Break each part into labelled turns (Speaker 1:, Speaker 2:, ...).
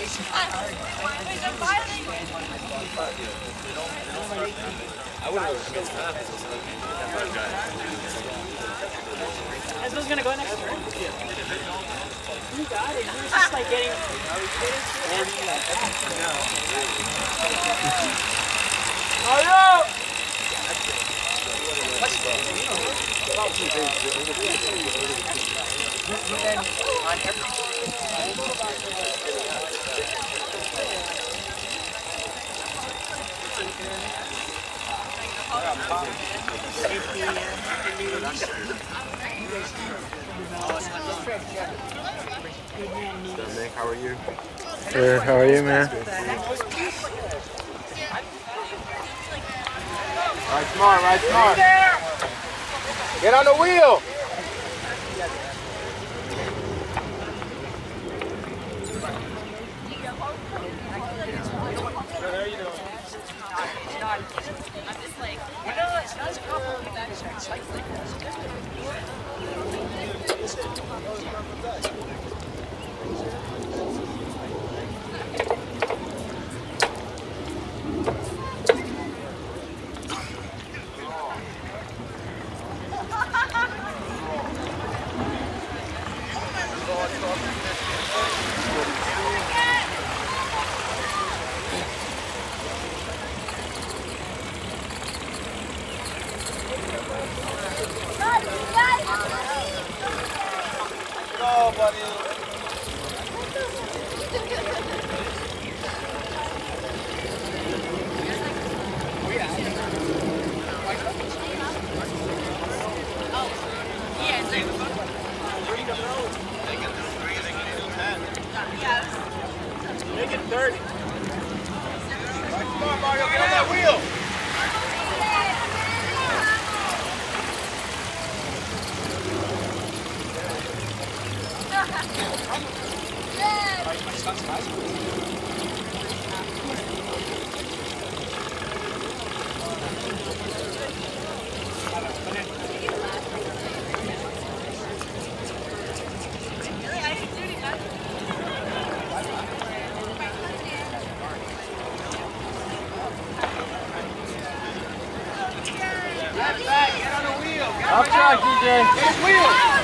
Speaker 1: I would have missed that.
Speaker 2: This was gonna go next turn. You got it. You were just like getting. Mario!
Speaker 1: Nick, how are you?
Speaker 3: Good, how are you, man?
Speaker 1: Right smart, right smart. Get on the wheel.
Speaker 4: I'm just like, no, it's not as complicated as cycling.
Speaker 1: Go, buddy.
Speaker 2: Make it 30.
Speaker 1: Come on, Mario, get on that wheel. Get on the wheel.
Speaker 3: I'll try, DJ.
Speaker 1: Get his wheel.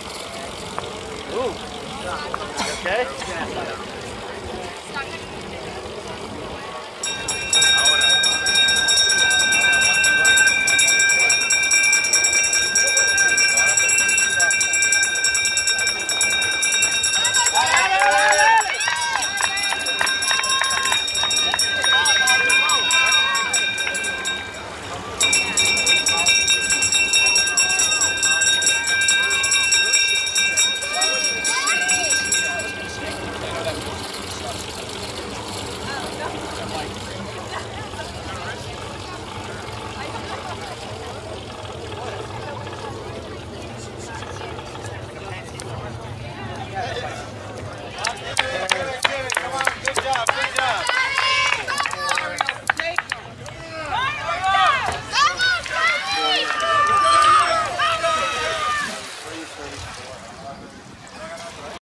Speaker 3: Okay?